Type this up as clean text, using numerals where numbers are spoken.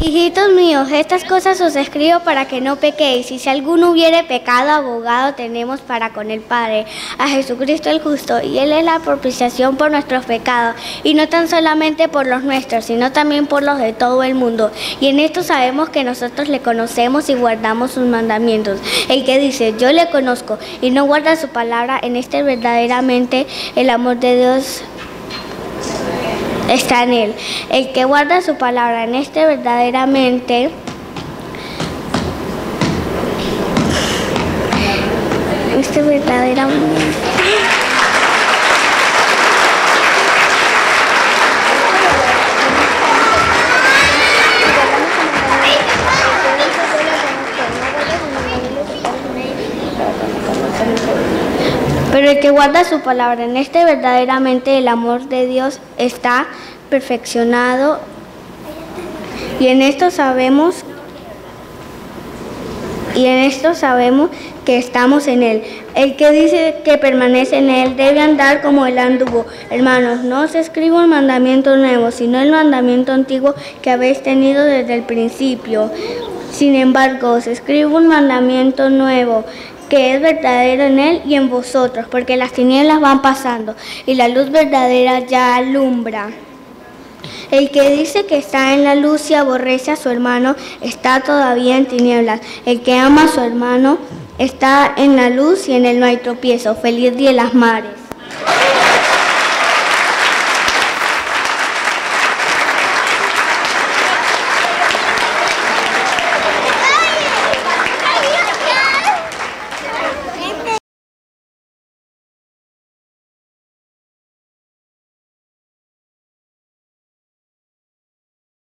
Hijitos míos, estas cosas os escribo para que no pequéis, y si alguno hubiere pecado, abogado tenemos para con el Padre, a Jesucristo el justo, y Él es la propiciación por nuestros pecados, y no tan solamente por los nuestros, sino también por los de todo el mundo. Y en esto sabemos que nosotros le conocemos y guardamos sus mandamientos. El que dice, yo le conozco, y no guarda su palabra, en este verdaderamente el amor de Dios está en él. El que guarda su palabra, en este verdaderamente pero el que guarda su palabra, en este verdaderamente el amor de Dios está perfeccionado, y en esto sabemos que estamos en Él. El que dice que permanece en Él debe andar como Él anduvo. Hermanos, no os escribo un mandamiento nuevo, sino el mandamiento antiguo que habéis tenido desde el principio. Sin embargo, os escribo un mandamiento nuevo, que es verdadero en Él y en vosotros, porque las tinieblas van pasando y la luz verdadera ya alumbra. El que dice que está en la luz y aborrece a su hermano está todavía en tinieblas. El que ama a su hermano está en la luz y en él no hay tropiezo. Feliz día de las madres.